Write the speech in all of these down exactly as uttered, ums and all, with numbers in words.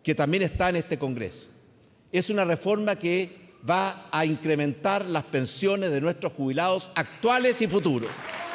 que también está en este Congreso. Es una reforma que va a incrementar las pensiones de nuestros jubilados actuales y futuros.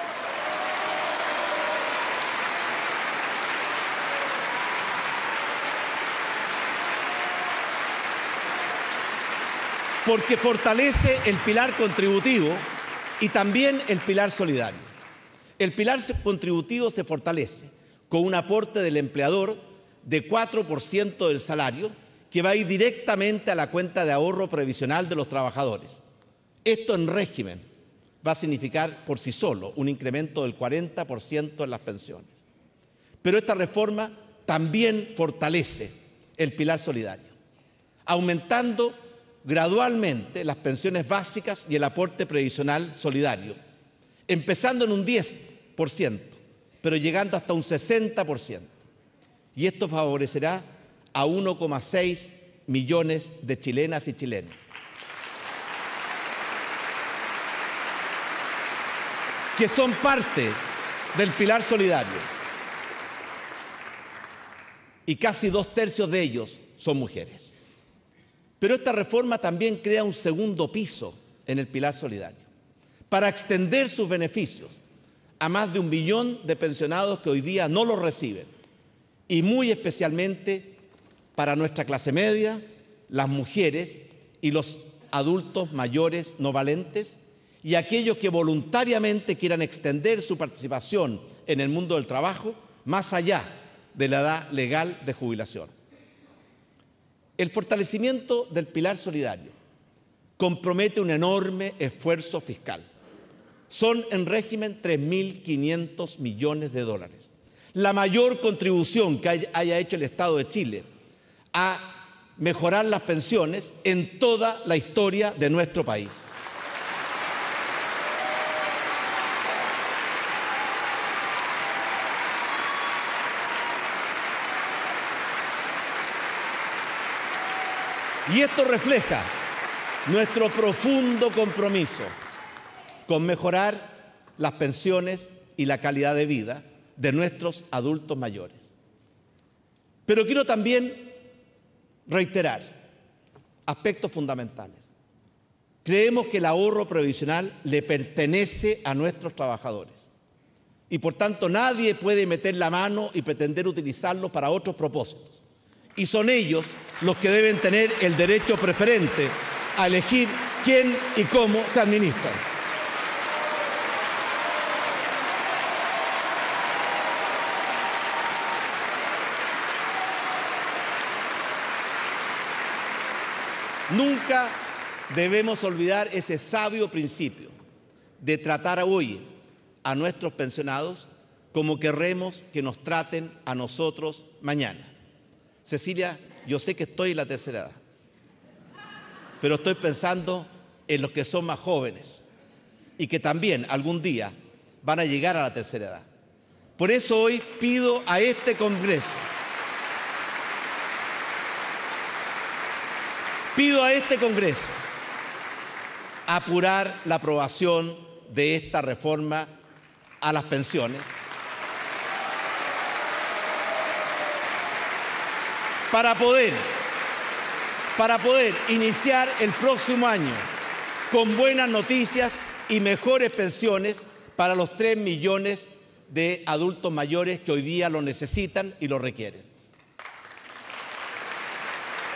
Porque fortalece el pilar contributivo y también el pilar solidario. El pilar contributivo se fortalece con un aporte del empleador de cuatro por ciento del salario que va a ir directamente a la cuenta de ahorro previsional de los trabajadores. Esto en régimen va a significar por sí solo un incremento del cuarenta por ciento en las pensiones. Pero esta reforma también fortalece el pilar solidario, aumentando gradualmente las pensiones básicas y el aporte previsional solidario, empezando en un diez por ciento, pero llegando hasta un sesenta por ciento. Y esto favorecerá a uno coma seis millones de chilenas y chilenos. Que son parte del pilar solidario. Y casi dos tercios de ellos son mujeres. Pero esta reforma también crea un segundo piso en el pilar solidario para extender sus beneficios a más de un millón de pensionados que hoy día no los reciben, y muy especialmente para nuestra clase media, las mujeres y los adultos mayores no valentes y aquellos que voluntariamente quieran extender su participación en el mundo del trabajo más allá de la edad legal de jubilación. El fortalecimiento del pilar solidario compromete un enorme esfuerzo fiscal. Son en régimen tres mil quinientos millones de dólares. La mayor contribución que haya hecho el Estado de Chile a mejorar las pensiones en toda la historia de nuestro país. Y esto refleja nuestro profundo compromiso con mejorar las pensiones y la calidad de vida de nuestros adultos mayores. Pero quiero también reiterar aspectos fundamentales. Creemos que el ahorro previsional le pertenece a nuestros trabajadores y por tanto nadie puede meter la mano y pretender utilizarlo para otros propósitos. Y son ellos los que deben tener el derecho preferente a elegir quién y cómo se administran. Nunca debemos olvidar ese sabio principio de tratar hoy a nuestros pensionados como querremos que nos traten a nosotros mañana. Cecilia, yo sé que estoy en la tercera edad, pero estoy pensando en los que son más jóvenes y que también algún día van a llegar a la tercera edad. Por eso hoy pido a este Congreso, pido a este Congreso apurar la aprobación de esta reforma a las pensiones para poder, para poder iniciar el próximo año con buenas noticias y mejores pensiones para los tres millones de adultos mayores que hoy día lo necesitan y lo requieren.